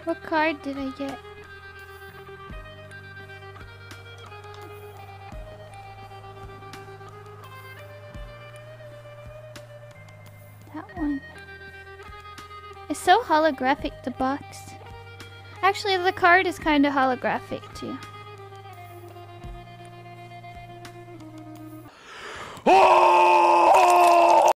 What card did I get? That one. It's so holographic, the box. Actually, the card is kind of holographic too. Oh!